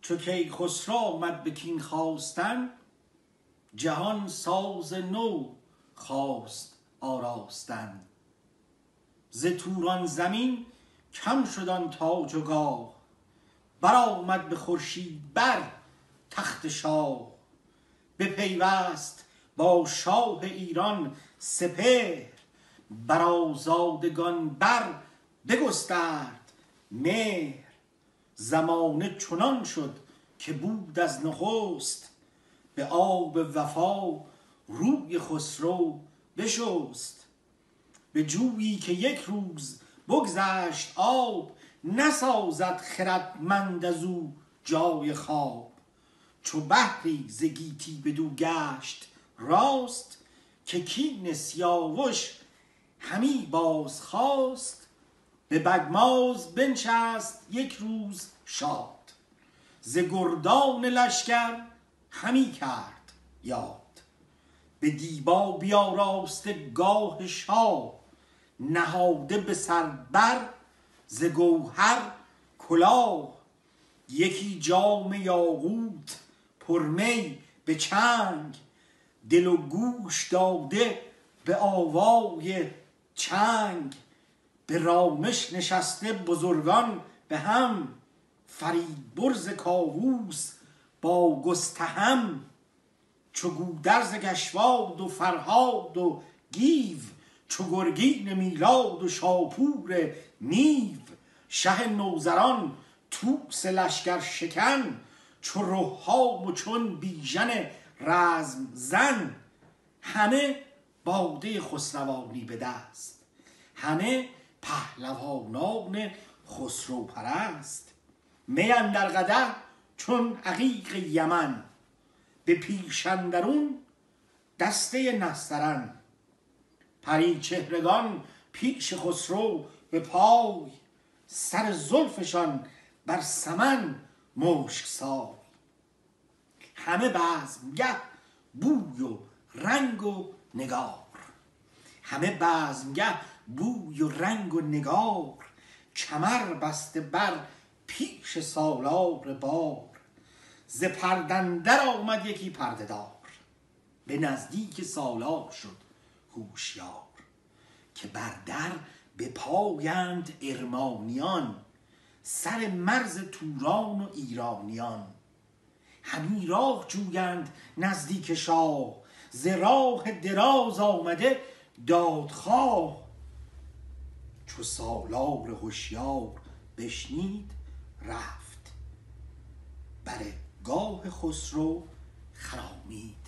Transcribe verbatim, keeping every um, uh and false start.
چو کیخسرو آمد به کین خواستن، جهان ساز نو خواست آراستن. ز توران زمین کم شد آن تاج و گاه، برآمد به خورشید بر تخت شاه. بپیوست با شاه ایران سپهر، بر آزادگان بر بگسترد مهر. زمانه چنان شد که بود از نخست، به آب وفا روی خسرو بشست. به جویی که یک روز بگذشت آب، نسازد خردمند از او جای خواب. چو بحری ز گیتی بدو گشت راست، که کین سیاوش همی باز خواست. به بگماز بنشست یک روز شاد، ز گردان لشکر همی کرد یاد. به دیبا بیاراسته گاه شاه، نهاده به سر بر ز گوهر کلاه. یکی جام یاقوت پر می به چنگ، دل و گوش داده به آوای چنگ. به رامش نشسته بزرگان به هم، فریدبرز کاووس با گستهم. چو گودرز گشواد و فرهاد و گیو، چو گرگین میلاد و شاپور نیو. شه نوذران طوس لشکر شکن، چو رهام و چون بیژن رزم زن. همه باده خسروانی به دست، همه پهلوانان خسرو پرست. می اندر قدح چون عقیق یمن، به پیش اندرون دسته نسترن. پری چهرگان پیش خسرو به پای، سر زلفشان بر سمن مشک سای. همه بزمگه بوی و رنگ و نگار، همه بزمگه بوی و رنگ و نگار. کمر بسته بر پیش سالار بار، ز پردندر آمد یکی پرده دار. به نزدیک سالار شد هوشیار، که بر در به پایند ارمانیان. سر مرز توران و ایرانیان. همی راه جویند نزدیک شاه، ز راه دراز آمده دادخواه. چو سالار هوشیار بشنید رفت، بر گاه خسرو خرامید